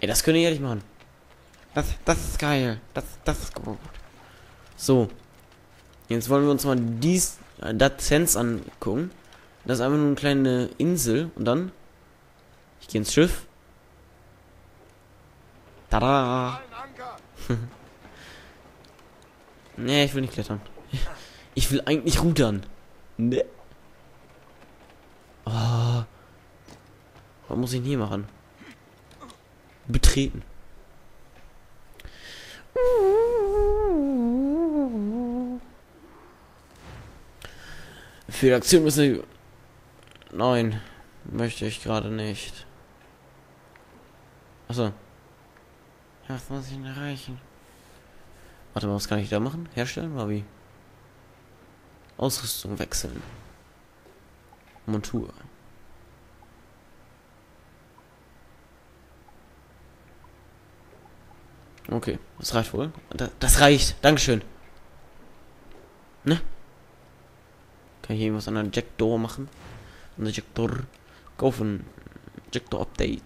Ey, das könnt ihr ehrlich machen. Das ist geil. Das ist gut. So. Jetzt wollen wir uns mal das Sense angucken. Das ist einfach nur eine kleine Insel. Und dann. Ich gehe ins Schiff. Tada! Nee, ich will nicht klettern. Ich will eigentlich rudern. Ne. Oh. Was muss ich denn hier machen? Betreten. Für die Aktion müssen wir... Nein. Möchte ich gerade nicht. Achso. Ja, was muss ich denn erreichen? Warte mal, was kann ich da machen? Herstellen? Mal wie? Ausrüstung wechseln. Montur. Okay, das reicht wohl. Das reicht. Dankeschön. Ne? Kann ich irgendwas an der Jackdoor machen? An der Jackdoor. Kaufen. Jackdoor Update.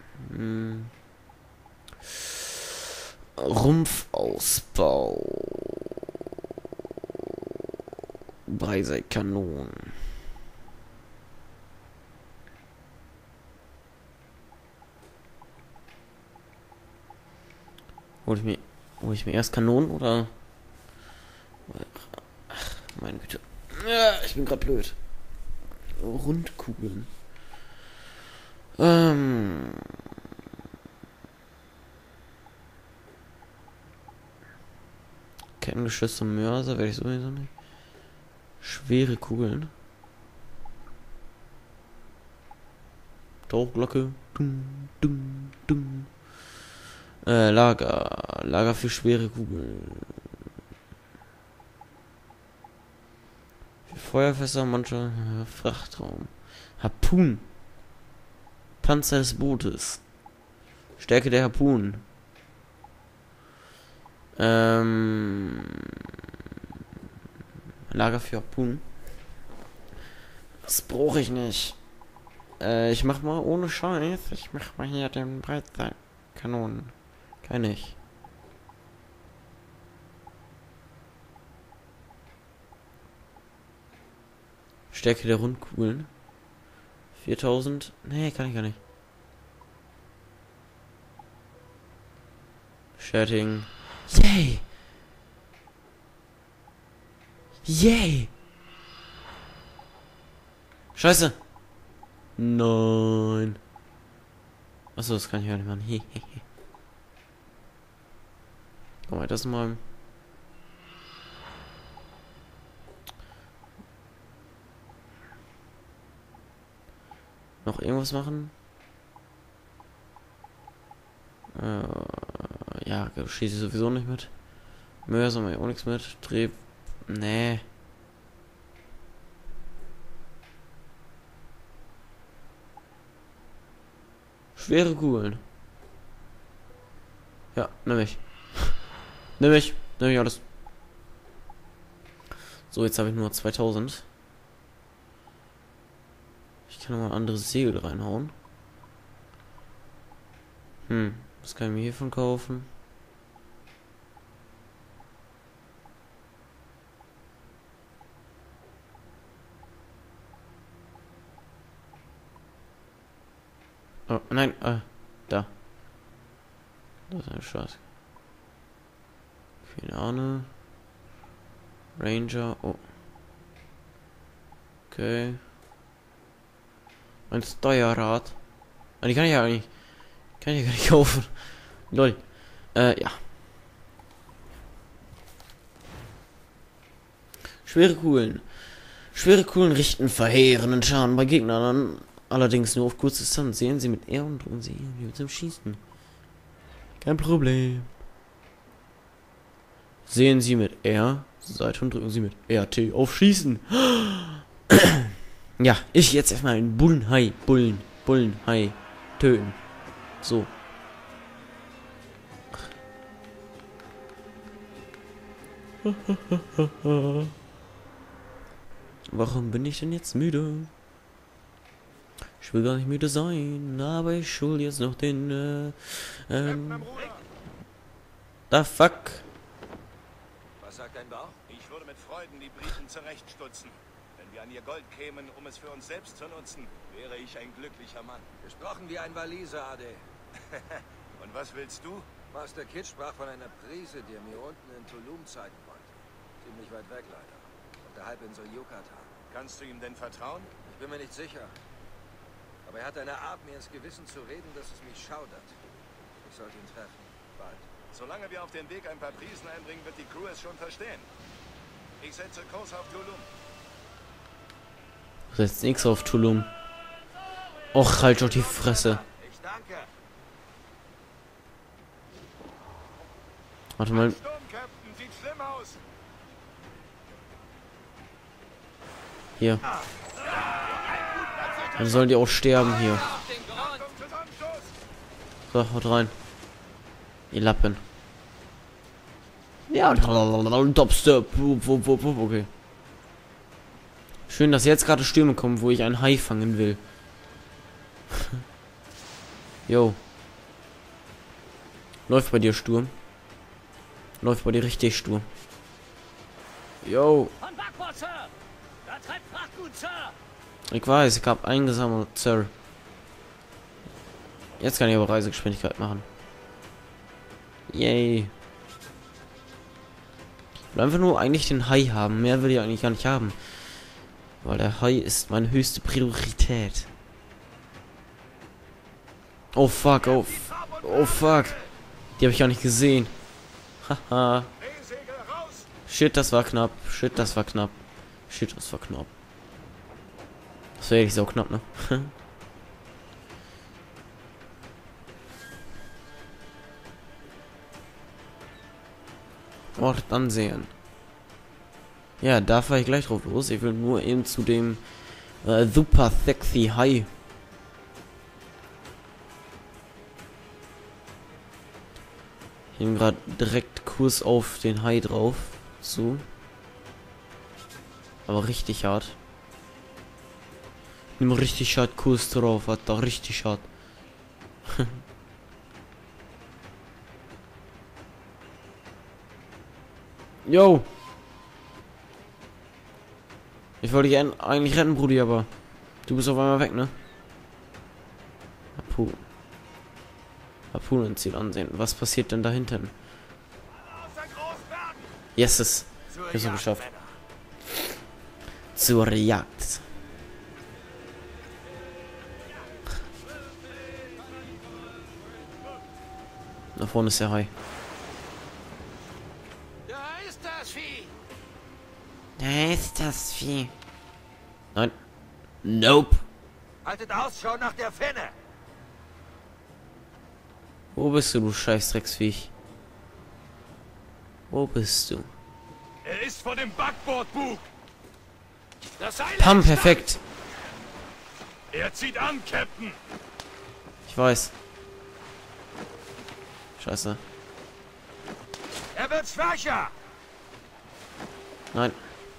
Rumpfausbau. Beiseikanonen. Hol ich mir erst Kanonen oder? Ach, meine Güte. Ja, ich bin gerade blöd. Rundkugeln. Kettengeschütze und Mörser werde ich sowieso nicht. Schwere Kugeln. Tauchglocke. Dum, dum, dum. Lager für schwere Kugeln. Für Feuerfässer, manche Frachtraum. Harpun. Panzer des Bootes. Stärke der Harpunen. Lager für Harpunen. Das brauche ich nicht. Ich mach mal ohne Scheiß. Ich mach mal hier den Breitkanonen. Kann ich. Stärke der Rundkugeln. 4000. Nee, kann ich gar nicht. Shatting. Yay! Yay! Scheiße! Nein. Achso, das kann ich ja nicht machen. Hehehe. Komm mal, das mal. Noch irgendwas machen? Ja, schieße ich sowieso nicht mit. Mörser mache ich auch nichts mit. Dreh. Nee. Schwere Kugeln. Ja, nimm ich. Nimm ich alles. So, jetzt habe ich nur 2000. Ich kann noch mal ein anderes Segel reinhauen. Was kann ich mir hiervon kaufen? Oh, nein, da. Das ist ein Scheiß. Keine Ahnung. Ranger, oh. Okay. Ein Steuerrad. Die kann ich ja nicht. Kann ich ja gar nicht kaufen. Lol. Ja. Schwere Kugeln. Schwere Kugeln richten verheerenden Schaden bei Gegnern an. Allerdings nur auf kurze Distanz. Sehen Sie mit R und drücken Sie wie mit dem Schießen. Kein Problem. Sehen Sie mit R. Seite und drücken Sie mit RT auf Schießen. Ja, ich jetzt erstmal einen Bullenhai. Bullenhai töten. So. Warum bin ich denn jetzt müde? Ich will gar nicht müde sein, aber ich schuld jetzt noch den, the fuck? Was sagt dein Bauch? Ich würde mit Freuden die Briten zurechtstutzen. Wenn wir an ihr Gold kämen, um es für uns selbst zu nutzen, wäre ich ein glücklicher Mann. Gesprochen wie ein Waliser, Ade. Und was willst du? Master Kid sprach von einer Prise, die er mir unten in Tulum zeigen wollte. Ziemlich weit weg, leider. Auf der Halbinsel Yucatan. Kannst du ihm denn vertrauen? Ich bin mir nicht sicher. Aber er hat eine Art, mir ins Gewissen zu reden, dass es mich schaudert. Ich sollte ihn treffen. Bald. Solange wir auf dem Weg ein paar Prisen einbringen, wird die Crew es schon verstehen. Ich setze Kurs auf Tulum. Setzt nix auf Tulum. Och, halt doch die Fresse. Ich danke. Warte mal. Sturm, Captain, sieht schlimm aus. Hier. Dann sollen die auch sterben hier. Achtung, Zusammenstoß! So, haut rein. Ihr Lappen. Ja, Topstep. Okay. Schön, dass jetzt gerade Stürme kommen, wo ich einen Hai fangen will. Jo. Läuft bei dir Sturm. Läuft bei dir richtig Sturm. Jo. Von Backbord, Sir! Da treibt Frachtgut, Sir! Ich weiß, ich habe eingesammelt, Sir. Jetzt kann ich aber Reisegeschwindigkeit machen. Yay. Ich will einfach nur eigentlich den Hai haben. Mehr will ich eigentlich gar nicht haben. Weil der Hai ist meine höchste Priorität. Oh fuck, oh fuck. Die habe ich gar nicht gesehen. Haha. Drehsegel raus! Shit, das war knapp. Shit, das war knapp. Shit, das war knapp. Das wäre echt so knapp, ne? Ort ansehen. Ja, da fahre ich gleich drauf los. Ich will nur eben zu dem super sexy Hai. Ich nehme gerade direkt Kurs auf den Hai drauf. So. Aber richtig hart. Ich nehme richtig hart Kurs drauf. Hat da richtig hart. Yo! Ich wollte dich eigentlich retten, Brudi, aber du bist auf einmal weg, ne? Harpunenziel ansehen. Was passiert denn da hinten? Yes, ich hab's noch geschafft. Zur Jagd. Da vorne ist der Hai. Da ist das Vieh. Da ist das Vieh. Nein. Nope. Haltet Ausschau nach der Finne. Wo bist du, du Scheißdrecksviech? Wo bist du? Er ist vor dem Backbordbug! Das Seil Pam, ist perfekt. Er zieht an, Captain! Ich weiß. Scheiße. da. Er wird schwächer. Nein.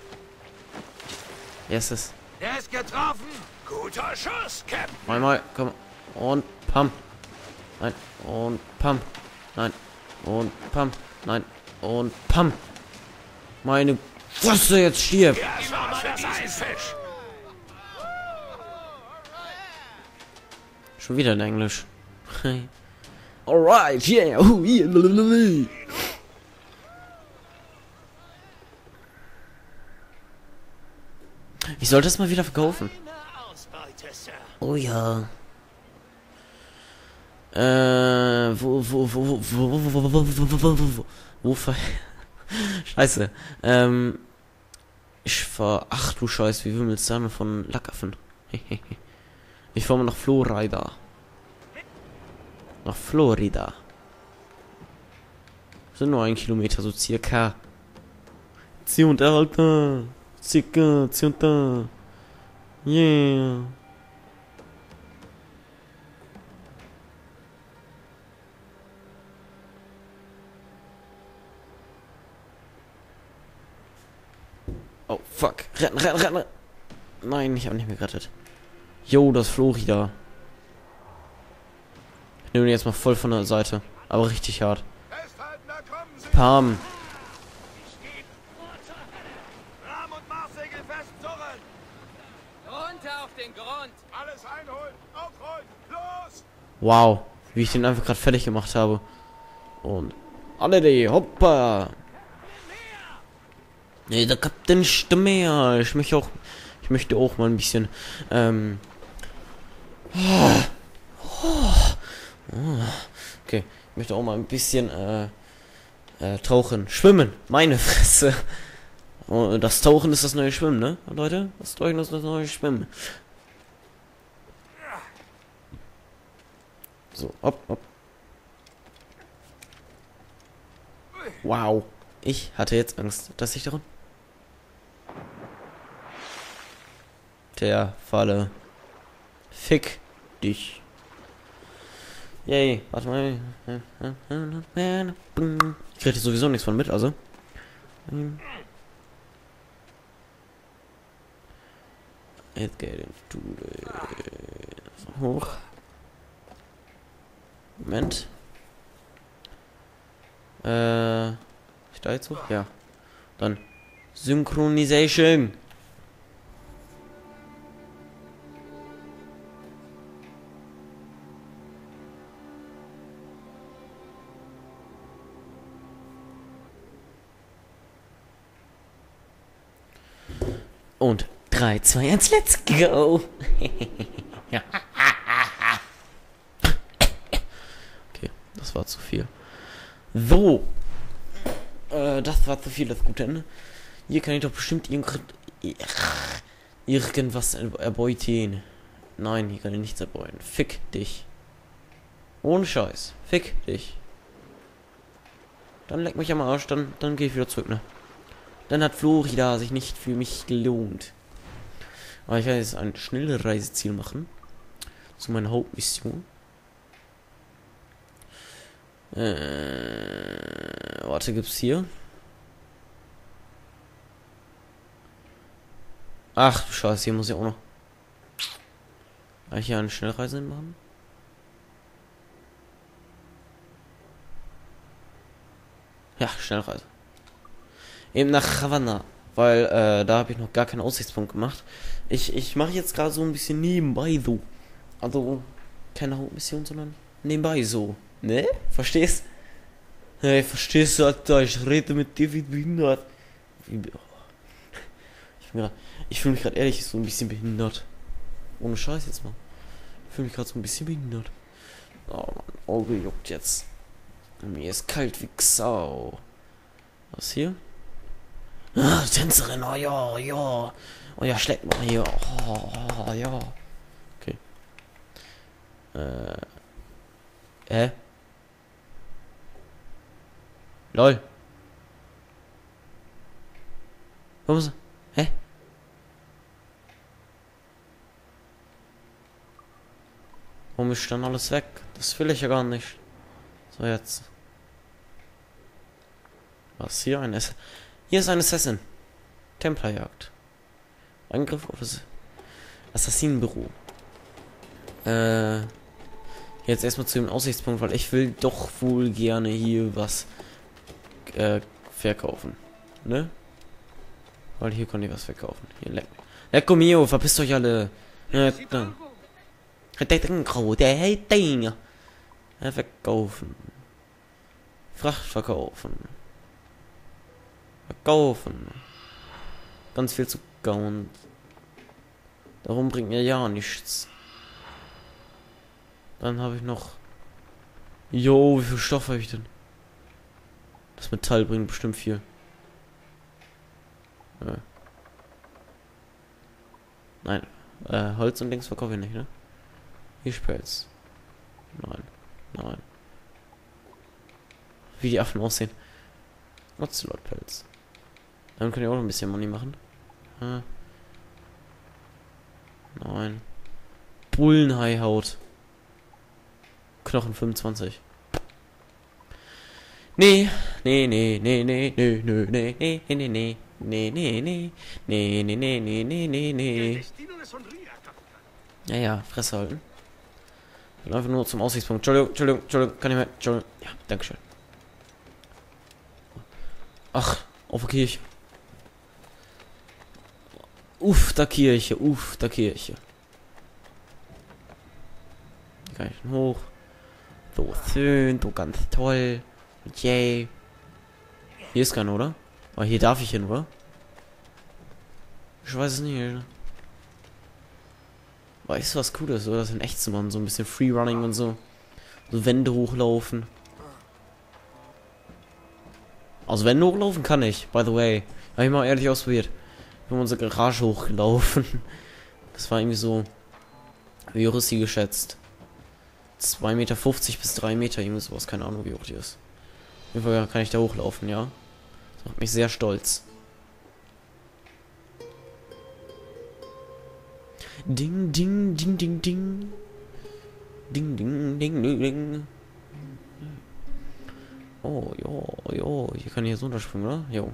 Yes. Er ist getroffen. Guter Schuss, Captain! Einmal, komm. Und pam. Nein. Und pam. Nein. Und pam. Nein. Und pam. Meine Fresse, jetzt stirb. Das war mal das Eisfisch! Schon wieder in Englisch. Alright, yeah. Oh, yeah. Ich sollte es mal wieder verkaufen. Eine Ausbeute, Sir. Oh ja. Scheiße. Ich fahr. Ach du Scheiße, wie wimmelt's da von Lackaffen? Ich fahr mal nach Florida. Nach Florida. Sind nur 1 Kilometer, so circa. Zieh und Alter. Circa, zieh und da. Yeah. Oh, fuck. Retten. Nein, ich habe nicht mehr gerettet. Jo, das Florida. Ich nehme ihn jetzt mal voll von der Seite. Aber richtig hart. Festhalten, da kommen sie! Pam. Rahm und Marssegel festzurren! Runter auf den Grund! Alles einholen! Aufrollen! Los! Wow. Wie ich den einfach gerade fertig gemacht habe. Und alle die, hoppa. Nee, der Kapitän Stimme. Ich möchte auch mal ein bisschen, okay, ich möchte auch mal ein bisschen, tauchen. Schwimmen. Meine Fresse. Oh, das Tauchen ist das neue Schwimmen, ne, Leute? Das Tauchen ist das neue Schwimmen. So, hopp, hopp. Wow. Ich hatte jetzt Angst, dass ich daran... Der Falle. Fick dich. Yay. Warte mal. Ich kriege sowieso nichts von mit, also. Jetzt geht into the... Hoch. Moment. Ich da jetzt hoch? Ja. Dann Synchronization. Und 3, 2, 1, let's go. Okay, das war zu viel. So. Das war zu viel, das gute Ende. Hier kann ich doch bestimmt irgendwas erbeuten. Nein, hier kann ich nichts erbeuten. Fick dich. Ohne Scheiß. Fick dich. Dann leck mich am Arsch, dann gehe ich wieder zurück, ne? Dann hat Florida sich nicht für mich gelohnt. Aber ich werde jetzt ein schnelles Reiseziel machen. Zu meiner Hauptmission. Warte, gibt's hier? Ach du Scheiße, hier muss ich auch noch. Kann ich hier eine Schnellreise machen? Ja, Schnellreise. Eben nach Havanna. Weil, da habe ich noch gar keinen Aussichtspunkt gemacht. Ich mache jetzt gerade so ein bisschen nebenbei so. Also, keine Hauptmission, sondern nebenbei so. Ne? Verstehst? Hey, verstehst du, Alter? Ich rede mit dir wie behindert. Ich fühle mich gerade ehrlich so ein bisschen behindert. Ohne Scheiß jetzt mal. Ich fühle mich gerade so ein bisschen behindert. Oh, mein Auge juckt jetzt. Und mir ist kalt wie Sau. Was hier? Ah, Tänzerin, oh ja, ja. Oh ja, schlägt mal hier. Oh, ja. Okay. Lol. Warum so? Hä? Warum ist dann alles weg? Das will ich ja gar nicht. So, jetzt. Was hier? Hier ist ein Assassin. Templerjagd. Angriff auf das Assassinenbüro. Jetzt erstmal zu dem Aussichtspunkt, weil ich will doch wohl gerne hier was verkaufen. Ne? Weil hier kann ich was verkaufen. Hier, Lecco mio, verpisst euch alle. Verkaufen. Fracht verkaufen. Verkaufen. Ganz viel Zucker und darum bringt mir ja nichts. Dann habe ich noch... Jo, wie viel Stoff habe ich denn? Das Metall bringt bestimmt viel. Ja. Nein. Holz und Dings verkaufe ich nicht, ne? Hier Pelz. Nein. Nein. Wie die Affen aussehen. Ocelot-Pelz. Dann könnt ihr auch noch ein bisschen Money machen. Nein. Bullenhaihaut. Knochen 25. Nee. Nee, nee, nee, nee, nee, nee, nee, nee, nee, nee, nee. Nee, nee, nee. Nee, nee, nee, nee, nee, nee, nee. Ja, ja, Fresse halten. Und einfach nur zum Aussichtspunkt. Entschuldigung, kann ich mehr. Entschuldigung. Ja, dankeschön. Ach, auf der Kirche. Der Kirche, der Kirche. Kann ich hoch. So schön, so ganz toll. Yay. Hier ist keiner, oder? Aber hier darf ich hin, oder? Ich weiß es nicht. Weißt du, was cool ist, oder? Das in echt zu machen. So ein bisschen Freerunning und so. So Wände hochlaufen. Also Wände hochlaufen kann ich, by the way. Habe ich mal ehrlich ausprobiert. Ich bin unsere Garage hochgelaufen. Das war irgendwie so, wie hoch ist die geschätzt? 2,50 Meter bis 3 Meter, irgendwie sowas. Keine Ahnung, wie hoch die ist. Auf jeden Fall kann ich da hochlaufen, ja. Das macht mich sehr stolz. Ding, ding, ding, ding, ding. Ding, ding, ding, ding, ding. Oh, jo. Hier kann ich jetzt runterspringen, oder? Jo.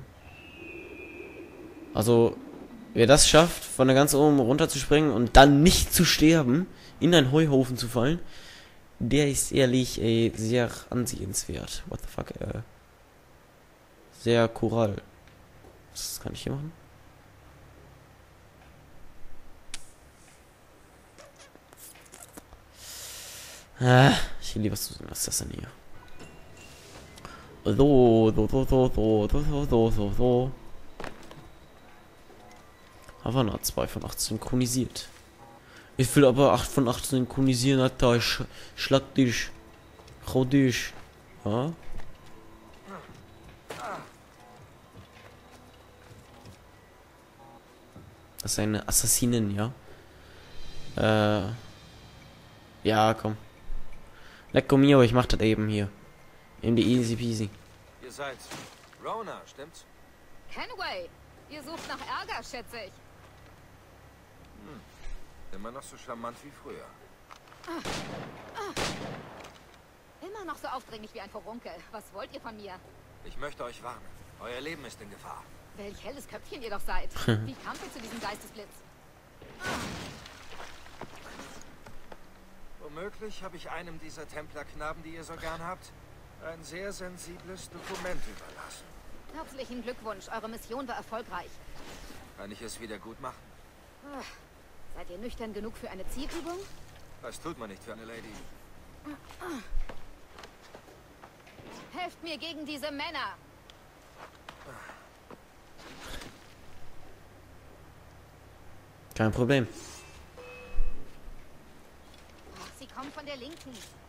Also, wer das schafft, von der ganz oben runter zu springen und dann nicht zu sterben, in einen Heuhaufen zu fallen, der ist ehrlich, sehr ansehenswert. What the fuck, sehr choral. Was kann ich hier machen? Ich will lieber was zu sagen. Was ist das denn hier? So. Havana 2 von 8 synchronisiert. Ich will aber 8 von 8 synchronisieren, Alter. Ich schlag dich. Hau dich. Ja? Das ist eine Assassinin, ja? Ja, komm. Lecco mio, ich mach das eben hier. Eben die easy peasy. Ihr seid Rona, stimmt's? Kenway, ihr sucht nach Ärger, schätze ich. Immer noch so charmant wie früher. Immer noch so aufdringlich wie ein Furunkel. Was wollt ihr von mir? Ich möchte euch warnen. Euer Leben ist in Gefahr. Welch helles Köpfchen ihr doch seid. Wie kamt ihr zu diesem Geistesblitz? Womöglich habe ich einem dieser Templerknaben, die ihr so gern habt, ein sehr sensibles Dokument überlassen. Herzlichen Glückwunsch, eure Mission war erfolgreich. Kann ich es wieder gut machen? Seid ihr nüchtern genug für eine Zielübung? Das tut man nicht für eine Lady. Helft mir gegen diese Männer! Kein Problem. Sie kommen von der Linken.